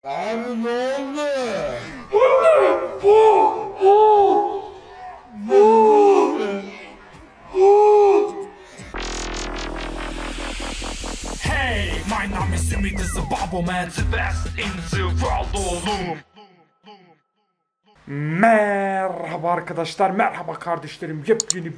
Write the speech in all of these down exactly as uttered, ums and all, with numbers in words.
Abi ne oldu? Hey, my name is Simi, this is Bubble Man, the best in the world oğlum. Merhaba arkadaşlar, merhaba kardeşlerim. Yepyeni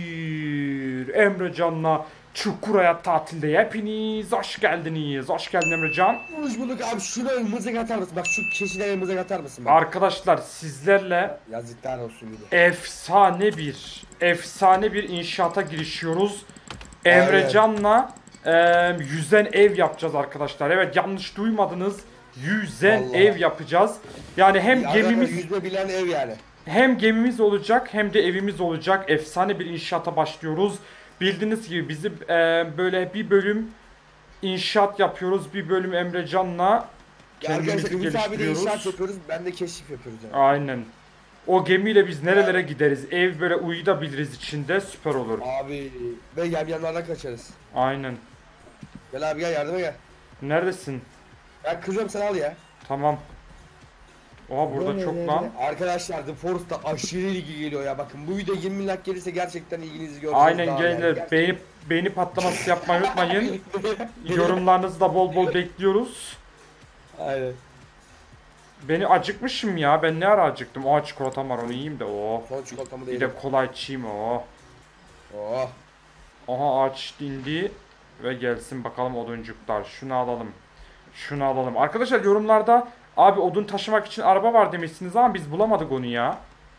bir Emrecan'la Çukuraya tatilde hepiniz hoş geldiniz. Hoş geldin Emrecan. Hoş bulduk abi, şuna mızık atar mısın? Bak şu keşilere mızık atar mısın? Bak. Arkadaşlar sizlerle Yazıklar olsun bir de. efsane bir efsane bir inşaata girişiyoruz. Emrecan'la e, yüzen ev yapacağız arkadaşlar. Evet, yanlış duymadınız. Yüzen Vallahi. ev yapacağız. Yani hem Ya gemimiz yüzme bilen ev yani. hem gemimiz olacak hem de evimiz olacak. Efsane bir inşaata başlıyoruz. Bildiğiniz gibi bizim e, böyle bir bölüm inşaat yapıyoruz. Bir bölüm Emrecan'la Ya arkadaşlar kendimizi Ümit abi de inşaat geliştiriyoruz. yapıyoruz, ben de keşif yapıyoruz yani. Aynen. O gemiyle biz nerelere gideriz? Ev böyle uyuyabiliriz içinde, süper olur. Abi ve yamyamlardan kaçarız. Aynen. Gel abi, gel yardıma gel. Neredesin? Ben kırıyorum, sen al ya. Tamam. Oha, burada çok lan. Arkadaşlar The Forest'ta aşırı ilgi geliyor ya, bakın bu video yirmi like gelirse gerçekten ilginizi göreceğiz. Aynen daha gençler, yani. beğeni, beğeni patlaması yapmayı unutmayın. Yorumlarınızı da bol bol bekliyoruz. Aynen. Beni acıkmışım ya, ben ne ara acıktım. Oha, çikolatam var, onu yiyeyim de o. Son çikolatamı da Bir yedim. de kolay içeyim o. Oh. Aha, ağaç dindi ve gelsin bakalım oduncuklar. Şunu alalım. Şunu alalım. Arkadaşlar yorumlarda abi odun taşımak için araba var demişsiniz ama biz bulamadık onu ya.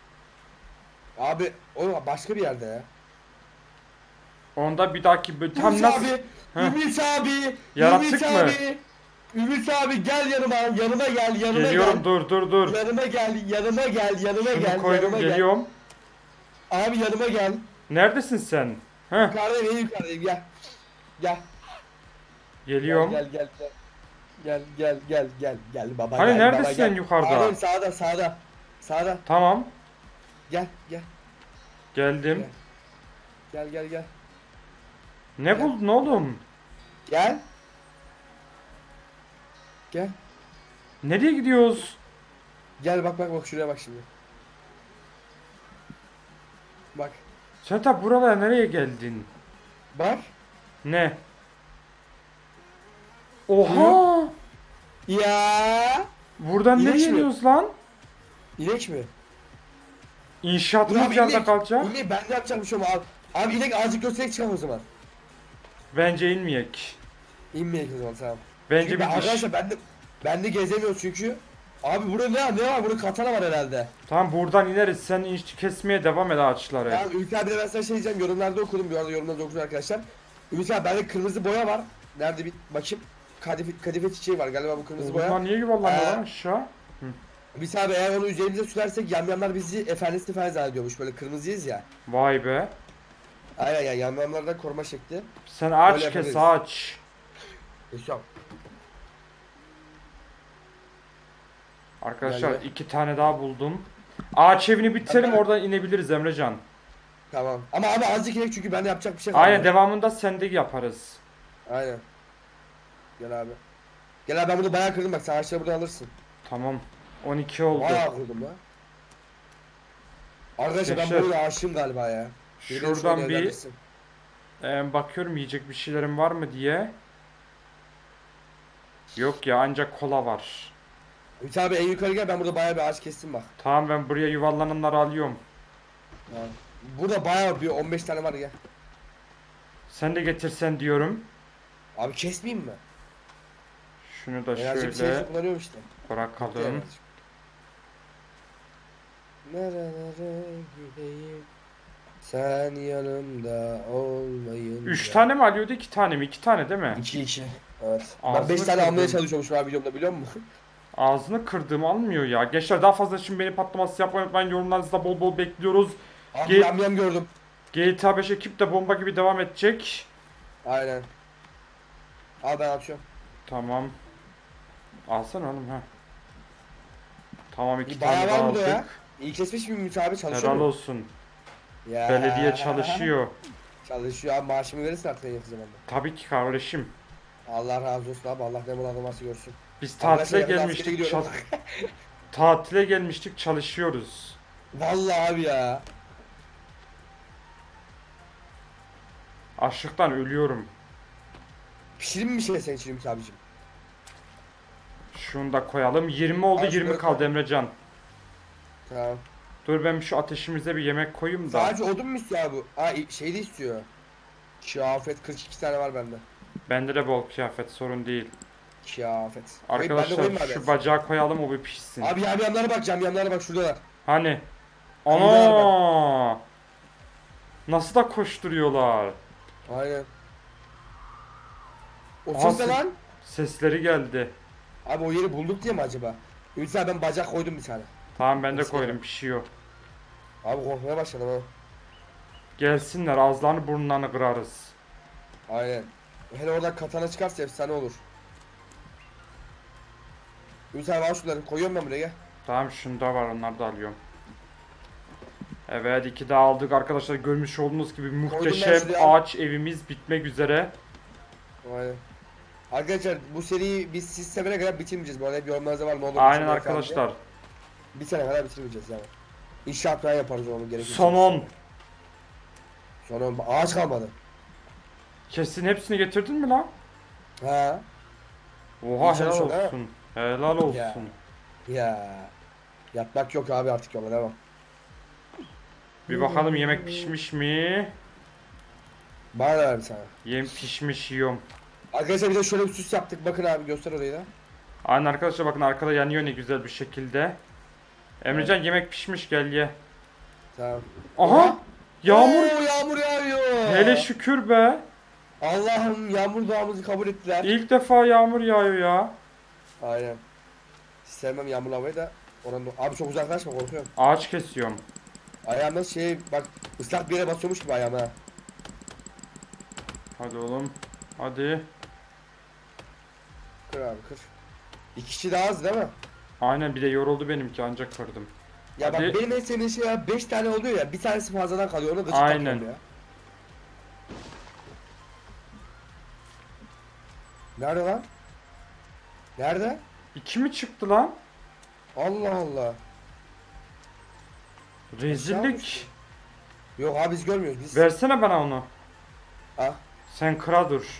Abi o başka bir yerde ya. Onda bir dahaki bö- tam Ümit nasıl? abi, Heh. Ümit abi, Yaratık Ümit mı? abi, Ümit abi gel yanıma, yanıma gel, yanıma Geliyorum, gel. dur dur dur. Yanıma gel, yanıma gel, yanıma Şunu gel, koydum, yanıma geliyorum. gel. Abi yanıma gel. Neredesin sen? Heh, Yukarıdayım, en yukarıdayım, gel. Gel. geliyorum. Gel gel gel. Gel gel gel gel gel baba Hani gel, neredesin baba, gel. sen yukarıda? Abi sağda sağda. Sağda. Tamam, Gel gel. geldim. Gel gel gel. Ne buldun oğlum? Gel. Gel. Nereye gidiyoruz? Gel bak bak bak, şuraya bak şimdi. Bak. Sen ta buralara nereye geldin? Bak. Ne? Oha! Ya. Buradan İnek nereye mi? iniyoruz lan? İnek mi? İnşaatımız Abi yerde inek. kalacak. İnek ben de yapacakmışım abi. Abi inek azıcık göstererek çıkalım o zaman. Bence inmeyek. İnmeyek o zaman, tamam. Bence Çünkü bir diş. arkadaşlar ben de ben de gezemiyoruz çünkü. Abi burada ne ne var? Burada katana var herhalde. Tamam, buradan ineriz. Sen inç kesmeye devam et ağaçları. Ya Ümit abi de ben sana şey diyeceğim, yorumlarda okudum, bu arada yorumlarda okudum arkadaşlar. Ümit abi bende kırmızı boya var. Nerede bir bakayım. Kadife, kadife çiçeği var galiba, bu kırmızı boya. Bunlar niye yuvarlanıyor Ee, lan aşağı? Ümit abi eğer onu üzerimize sürersek yamyamlar bizi efendisi falan zannediyormuş, böyle kırmızıyız ya. Vay be. Aynen ya, yamyamlardan koruma şekli. Sen ağaç Böyle kes, yaparız. ağaç. Yaşam. Arkadaşlar Gel, gel. iki tane daha buldum. Ağaç evini bitirelim, Tamam. oradan inebiliriz Emrecan. Tamam. Ama abi azıcık inek çünkü bende yapacak bir şey kalmadı. Aynen, devamında sende yaparız. Aynen. Gel abi. Gel abi, ben bunu bayağı kırdım bak, sen ağaçları buradan alırsın. Tamam. on iki oldu. Bayağı kırdım ya. Arkadaşlar ben Gençler, burada aşığım galiba ya. Yürüyün Şuradan şöyle, bir ilerlesin. e, bakıyorum yiyecek bir şeylerim var mı diye. Yok ya, ancak kola var. Ümit abi en yukarı gel, ben burada bayağı bir ağaç kestim bak. Tamam, ben buraya yuvarlananları alıyorum. Yani burada bayağı bir on beş tane var, gel. Sen de getirsen diyorum. Abi kesmeyeyim mi? Şunu da Enerji bir şöyle şey kullanıyorum işte. bırakalım. Nerelere gideyim sen yanımda olmayınca. Üç tane mi alıyordu, iki tane mi? İki tane değil mi? İki iki. Evet. Ağzını Ben beş tane almaya kırdım. çalışıyormuşum abi videomda, biliyor musun? Ağzını kırdığım almıyor ya. Gençler, daha fazla için beni patlaması yapmayı unutmayın. Yorumlarınızı da bol bol bekliyoruz. Abi Ge- yam yam gördüm. G T A beş ekip de bomba gibi devam edecek. Aynen. Al ben atıyorum. Tamam. Alsana oğlum ha. Tamam, iki Bayağı tane var daha burada ya. aldık. İyi kesmiş mi Ümit abi, çalışıyor Helal mu? olsun. Ya. Belediye çalışıyor. Çalışıyor abi, maaşımı verirsin artık en yakın zamanda. Tabii ki kardeşim. Allah razı olsun abi, Allah ne muradın varsa görsün. Biz tatile Arkadaşlar, ben askere gelmiştik. gidiyorum. çal- tatile gelmiştik, çalışıyoruz. Vallahi abi ya. Açlıktan ölüyorum. Pişirin mi bir şey sen için Ümit abicim? Şunu da koyalım. yirmi oldu, Abi yirmi şunları kaldı koy. Emrecan. Tamam. Dur ben şu ateşimize bir yemek koyayım da. Sadece odun mu istiyor abi? Aa şey de istiyor. Kıyafet kırk iki tane var bende. Bende de bol kıyafet, sorun değil. Kıyafet. Koyayım, ben de Arkadaşlar koyayım abi. şu bacağı koyalım, o bir pişsin. Abi yamyamlara bak, yamyamlara bak şuradalar. Hani? Şuradalar Ana! Nasıl da koşturuyorlar. Aynen. O Aha, ses ne ses- lan? Sesleri geldi. Abi o yeri bulduk diye mi acaba? Ümit abi ben bacak koydum bir tane. Tamam ben de Nasıl koydum, yani? pişiyor. Abi korkmaya başladım ha. Gelsinler, ağızlarını burnlarını kırarız. Aynen. Hele oradan katana çıkarsa efsane olur. Ümit abi al şunları koyuyorum ben buraya gel. Tamam şunda var, onları da alıyorum. Evet, iki daha aldık arkadaşlar, görmüş olduğunuz gibi muhteşem şuraya. ağaç evimiz bitmek üzere. Aynen. Arkadaşlar bu seriyi biz siz sevene kadar bitirmeyeceğiz. Bu arada hep yorumlarınızda var ne olur. Aynen bitirmeyin falan arkadaşlar. diye. Bir sene kadar bitirmeyeceğiz yani. İnşaat falan yaparız onu gerekirse. Son on. Son on. Ağaç kalmadı. Kesin hepsini getirdin mi lan? Ha. Oha, İyi helal çalışıyor, ha? olsun. Helal olsun. Ya. Ya. Yatmak yok abi artık yola devam. Bir bakalım yemek pişmiş mi? Bana da ver bir tane. Yem pişmiş, yiyorum. Arkadaşlar bir de şöyle bir süs yaptık. Bakın abi göster orayı da. Aynen arkadaşlar, bakın arkada yanıyor ne güzel bir şekilde. Emrecan yemek pişmiş, gel ye. Tamam. Aha! Yağmur! Oo, yağmur yağıyor. Hele şükür be. Allah'ım yağmur duamızı kabul ettiler. İlk defa yağmur yağıyor ya. Aynen. Sevmem yağmurlu havayı da. Oranın... Abi çok uzaklaşma korkuyorum. Ağaç kesiyorum. Ayağımda şey bak ıslak bir yere basıyormuş gibi ayağıma. ha. Hadi oğlum. Hadi. Kır abi kır. İki kişi daha az değil mi? Aynen, bir de yoruldu benimki, ancak kırdım. Ya Hadi. bak benim en sevdiğim şey ya beş tane oluyor ya bir tanesi fazladan kalıyor ona gıcık Aynen. takıyorum ya. Nerede lan? Nerede? İki mi çıktı lan? Allah Allah. Rezillik. Yok abi biz görmüyoruz biz. Versene bana onu. Ah. Sen kıra dur.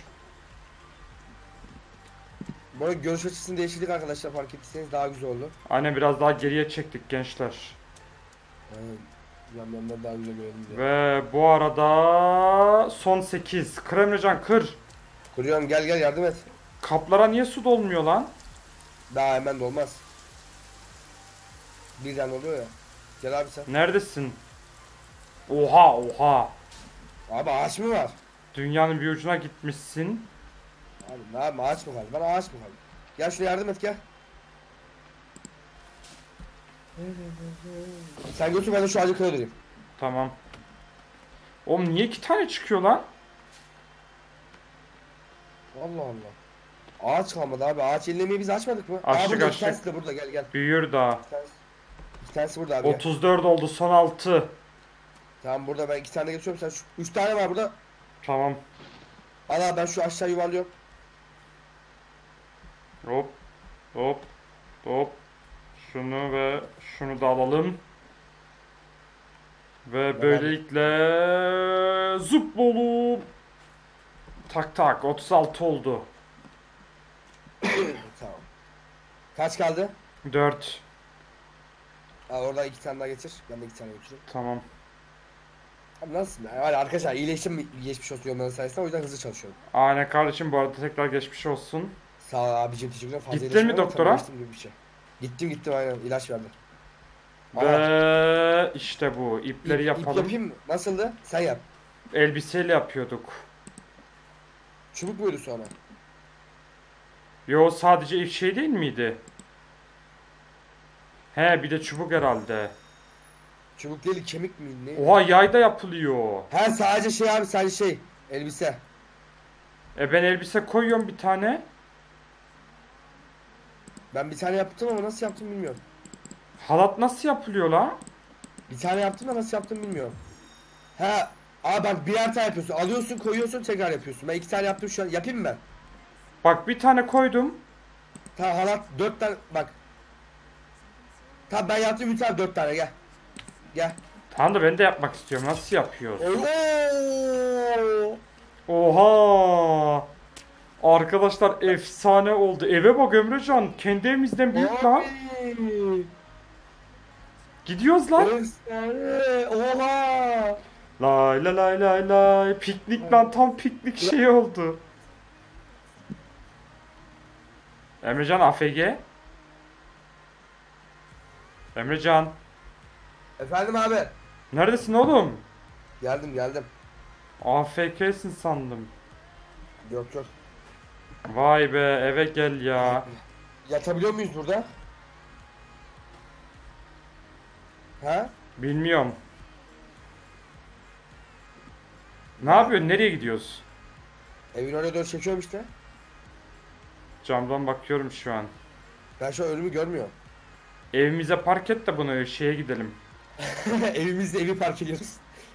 Bu arada görüş açısını değiştirdik arkadaşlar fark ettiyseniz daha güzel oldu. Aynen, biraz daha geriye çektik gençler. Aynen. Yanlarından daha güzel görelim diye. Ve bu arada son sekiz. Kır Emrecan, kır. Kuruyorum gel gel yardım et. Kaplara niye su dolmuyor lan? Daha hemen de olmaz. Birden oluyor ya. Gel abi sen. Neredesin? Oha oha. Abi ağaç mı var? Dünyanın bir ucuna gitmişsin. Abi ne yapayım ağaç mı kaldı? Bana ağaç mı kaldı? Gel şuraya yardım et gel. Sen götür ben de şu ağacı kırıyorum. Tamam. Oğlum niye iki tane çıkıyor lan? Allah Allah. Ağaç kalmadı abi. Ağaç ellemeyi biz açmadık mı? Açtık, Aa, burada, açtık. İki tanesi de burada gel gel. Büyür daha. İki tanesi, iki tanesi burada abi. Gel. otuz dört oldu, son altı. Tamam burada ben iki tane geçiyorum sen şu üç tane var burada. Tamam. Al abi ben şu aşağı yuvarlıyorum. Hop. Hop. Hop. Şunu ve şunu da alalım. Ve böylelikle zıp bolu. Tak tak, otuz altı oldu. Tamam. Kaç kaldı? dört. Al oradan iki tane daha getir. Ben de iki tane götüreyim. Tamam. Abi nasıl? Yani var ya arkadaşlar iyileştim geçmiş olsun yorumların sayesinde o yüzden hızlı çalışıyorum. Aynen kardeşim, bu arada tekrar geçmiş olsun. Sağ ol abicim teşekkürler. Fazla Gittin iyileşmem mi ama doktora? tabii iyileştim gibi bir şey. Gittim gittim aynen ilaç verdi. Ve işte bu ipleri İp, ip yapalım. yapayım mı? Nasıldı? Sen yap. Elbiseyle yapıyorduk. Çubuk buydu sonra. Yo, sadece ip şey değil miydi? He, bir de çubuk herhalde. Çubuk değil kemik mi? Ne? Oha, yayda yapılıyor. He sadece şey abi sadece şey. Elbise. E ben elbise koyuyorum bir tane. Ben bir tane yaptım ama nasıl yaptım bilmiyorum. Halat nasıl yapılıyor lan? Bir tane yaptım da nasıl yaptım bilmiyorum. He. Aa bak birer tane yapıyorsun. Alıyorsun koyuyorsun tekrar yapıyorsun. Ben iki tane yaptım şu an. Yapayım mı ben? Bak bir tane koydum. Tamam halat dört tane bak. Tamam ben yaptım Ümit abi dört tane gel. Gel. Tamam da ben de yapmak istiyorum. Nasıl yapıyoruz? Oo. Oha! Arkadaşlar efsane oldu. Eve bak Emrecan. Kendi evimizden büyük lan. Abi. Gidiyoruz lan. Efsane. Oha. Lay lay lay lay lay. Piknik lan, tam piknik şey oldu. Emrecan A F G. Emrecan. Efendim abi. Neredesin oğlum? Geldim geldim. A F K'sin sandım. Yok yok. Vay be, eve gel ya. Yatabiliyor muyuz burada? Ha? Bilmiyorum. Ne yapıyorsun? Nereye gidiyoruz? Evin oraya doğru çekiyorum işte. Camdan bakıyorum şu an. Ben şu an önümü görmüyorum. Evimize park et de bunu şeye gidelim. Evimizde evi park ediyoruz.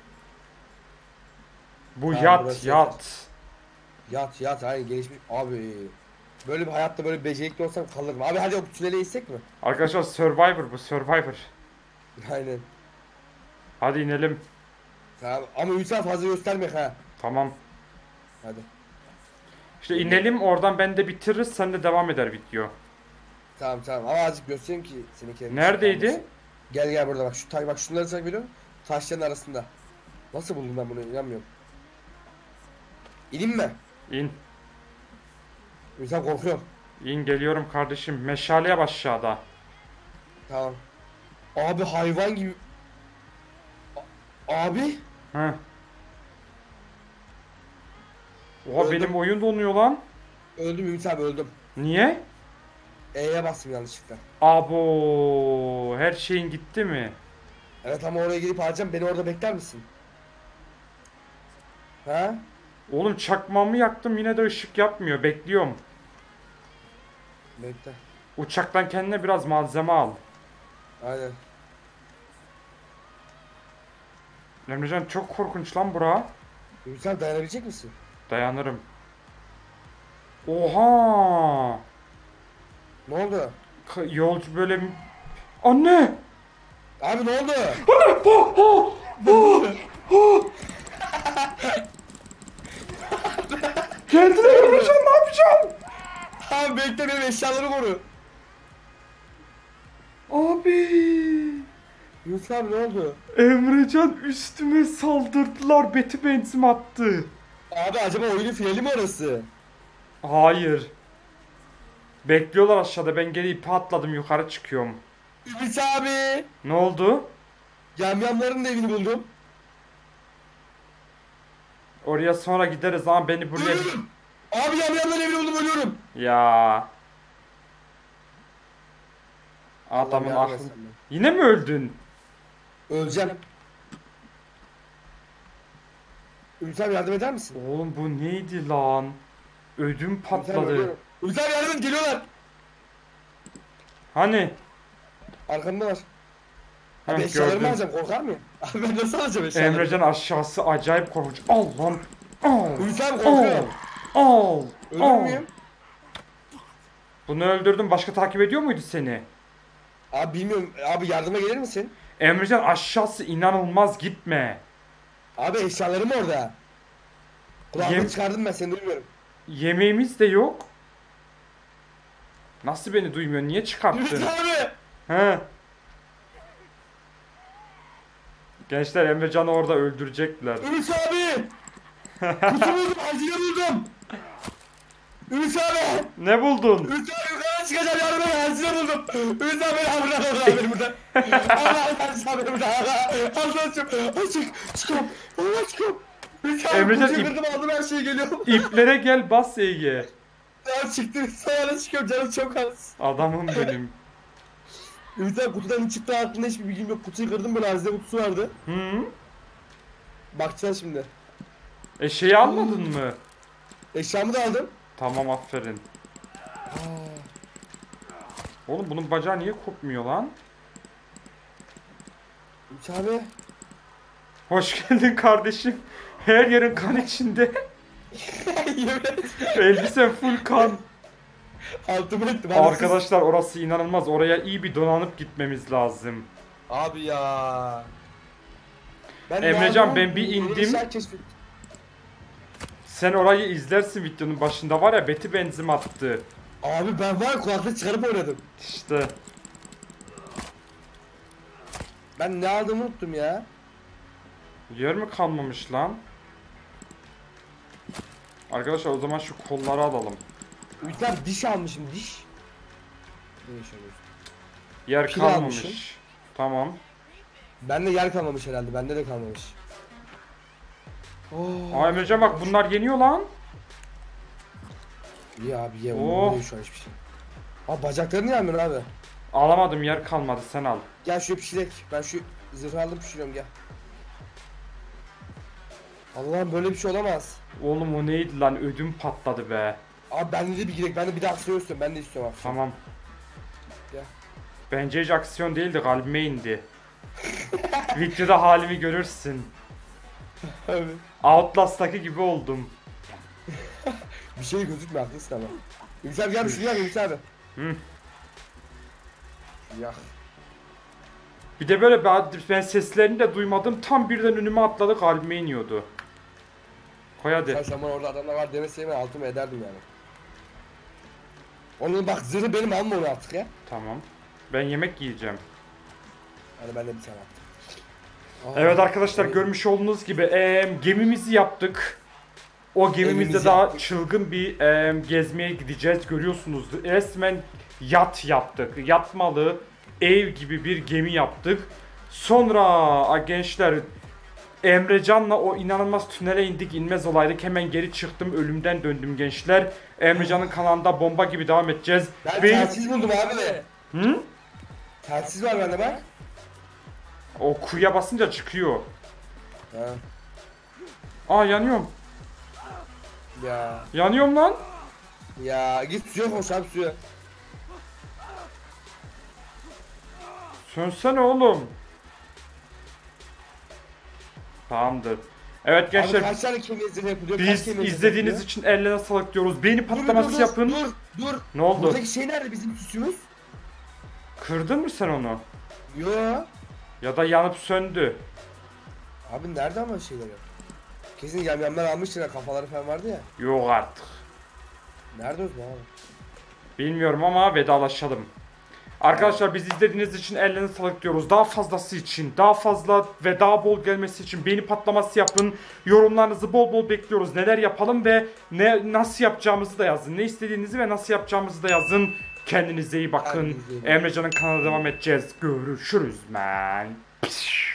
Bu Ha, yat burası yat. Yat yat aynı gelişmiş. Abi böyle bir hayatta böyle becerikli olsam kalırım. Abi hadi o tünele insek mi? Arkadaşlar Survivor bu, Survivor. Aynen. Hadi inelim. Tamam ama Hüseyin fazla gösterme ha. Tamam. Hadi. İşte inelim, oradan ben de bitiririz, sen de devam eder video. Tamam tamam ama azıcık göstereyim ki seni kendine. Neredeydi? Gel gel burada bak şu tay bak şunları takip ediyorum. Taşların arasında. Nasıl buldum ben bunu inanmıyorum. İneyim mi? İn. Hüseyin korkuyorum. İn geliyorum kardeşim. Meşale yap aşağıda. Tamam. Abi hayvan gibi. A- Abi. Heh. Oha Öldüm. benim oyun donuyor lan. Öldüm Ümit abi öldüm. Niye? E'ye bastım yanlışlıkla. Abo, her şeyin gitti mi? Evet ama oraya gelip alacağım. Beni orada bekler misin? Ha? Oğlum çakmamı yaktım, yine de ışık yapmıyor. Bekliyorum. Bekle. Uçaktan kendine biraz malzeme al. Aynen. Emrecan çok korkunç lan bura. Ümit abi dayanabilecek misin? Dayanırım. Oha! Ne oldu? K- Yolcu böyle... mi- Anne! Abi ne oldu? Geldiler Emrecan, ne yapacağım? Abi bekle benim eşyaları koru. Abi! Ümit abi ne oldu? Emrecan üstüme saldırdılar, beti benzin attı. Abi acaba oyunun finali mi orası? Hayır. Bekliyorlar aşağıda, ben geri ipi atladım, yukarı çıkıyorum. Ümit abi. Ne oldu? Yamyamların da evini buldum. Oraya sonra gideriz ama beni buraya... Ölüyorum. Abi yamyamların evini buldum ölüyorum. Ya. Adamın Allah yardım aklı... etsin bana. Yine mi öldün? Öleceğim. Ümit abi yardım eder misin? Oğlum bu neydi lan? Ödüm Ümit abi patladı. ölüyorum. Ümit abi yardım et geliyorlar. Hani? Arkamda var. Heh, Abi eşyalarımı gördüm. alacağım korkar mıyım? Abi ben nasıl alacağım eşyalarımı? Emrecan aşağısı acayip korkunç. Al lan. Al. Ümit abi Al. korkuyorum. Al. Ölür Al. müyüm? Bunu öldürdüm. Başka takip ediyor muydu seni? Abi bilmiyorum. Abi yardıma gelir misin? Emrecan aşağısı inanılmaz, gitme. Abi eşyalarım orada. Kulağımı Yem- çıkardım ben seni duymuyorum. Yemeğimiz de yok. Nasıl beni duymuyor? Niye Ümit çıkarttın? abi. He. Gençler, Emrecan'ı orada öldürecekler. Ümit abi. Kutu buldum. Hazine buldum. Ümit abi. Ne buldun? Ümit abi yukarı çıkacağım yardıma gel. Hazine buldum. Ümit abi beni buradan Allah beni buradan. Allah Allah beni buradan. Allah açım. Açık. Çıkıyorum. Allah çıkıyorum. Ümit abi Emrecan kutuyu ip- kırdım aldım her şey geliyor. İplere gel, bas Ege. Ya çıktım. Sonra çıkıyorum canım çok az. Adamım benim. Ümit abi kutudan ne çıktığı hakkında hiçbir bilgim yok. Kutuyu kırdım böyle hazine kutusu vardı. Hı? Bakacağız şimdi. E şeyi almadın mı? Eşyamı da aldım. Tamam, aferin. Oğlum bunun bacağı niye kopmuyor lan? Ümit abi. Hoş geldin kardeşim. Her yerin kan içinde. Yemin et. Elbisen full kan. Altıma ettim. Arkadaşlar orası inanılmaz. Oraya iyi bir donanıp gitmemiz lazım. Abi ya. Ben Emrecan, ne ben bir yapayım? indim. Yeni keşfettim. Sen orayı izlersin, videonun başında var ya, Beti benzim attı. Abi ben var ya, kulaklık çıkarıp oynadım. İşte. Ben ne aldığımı unuttum ya. Yer mi kalmamış lan? Arkadaşlar o zaman şu kolları alalım. Ümit abi diş almışım, diş. Ne iş alıyorsun? Yer Pil kalmamış. almışım. Tamam. Bende yer kalmamış herhalde. Bende de kalmamış. Oo. Aa Emrecan bak, bunlar yeniyor lan. İyi abi ye. Oo. Olmuyor şu an hiçbir şey. Abi bacaklarını yamıyorsun abi. Alamadım, yer kalmadı, sen al. Gel şu pişirek. Ben şu zırhı aldım, pişiriyorum, gel. Allah'ım böyle bir şey olamaz. Oğlum o neydi lan, ödüm patladı be. Abi bende de bir girek. Ben de bir de aksiyon istiyorum. Ben de istiyorum aksiyon. Tamam. Gel. Bence hiç aksiyon değildi, kalbime indi. Videoda halimi görürsün. Abi. Outlast'taki gibi oldum. Bir şey gözükmüyor, haklısın ama. Ümit abi gel bir şunu yak Ümit abi. Hı. Yak. Bir de böyle ben, ben seslerini de duymadım, tam birden önüme atladı, kalbime iniyordu. Koy hadi. Sen, sen bana orada adamlar var demeseydim ben altımı ederdim yani. Onun bak zırhı benim, alma onu artık ya. Tamam. Ben yemek yiyeceğim. Hani ben de bir tane attım. Aa, Evet arkadaşlar, evet. görmüş olduğunuz gibi e, gemimizi yaptık. O gemimizde Gemimizi daha yaptık. çılgın bir e, gezmeye gideceğiz, görüyorsunuz. Resmen yat yaptık. Yatmalı ev gibi bir gemi yaptık. Sonra a, gençler, Emrecan'la o inanılmaz tünele indik, inmez olaydık. Hemen geri çıktım, ölümden döndüm gençler. Emrecan'ın kanalında bomba gibi devam edeceğiz. Ben Benim- telsiz buldum abi de. Hı? Telsiz var bende bak. O kuyuya basınca çıkıyor. Ha. Aa yanıyorum. Ya. Yanıyorum lan. Ya git suya koş abi, suya. Sönsene oğlum. Tamamdır. Evet Abi gençler, kaç tane kemiğe zırh yapılıyor? Kaç biz kemiğe zırh izlediğiniz yapılıyor? için ellerine sağlık diyoruz. Beğeni Dur, dur, patlaması dur, yapın. Dur dur. Ne oldu? Buradaki şey nerede, bizim süsümüz? Kırdın mı sen onu? Yo. Ya da yanıp söndü. Abi nerede ama şeyleri? Kesin yamyamlar almıştır ya, kafaları falan vardı ya. Yok artık. Nerede o zaman abi? Bilmiyorum ama vedalaşalım. Arkadaşlar biz izlediğiniz için ellerine sağlık diyoruz. Daha fazlası için, daha fazla ve daha bol gelmesi için beğeni patlaması yapın. Yorumlarınızı bol bol bekliyoruz. Neler yapalım ve ne nasıl yapacağımızı da yazın. Ne istediğinizi ve nasıl yapacağımızı da yazın. Kendinize iyi bakın. Kendinize iyi bakın. Emrecan'ın kanalına devam edeceğiz. Görüşürüz man.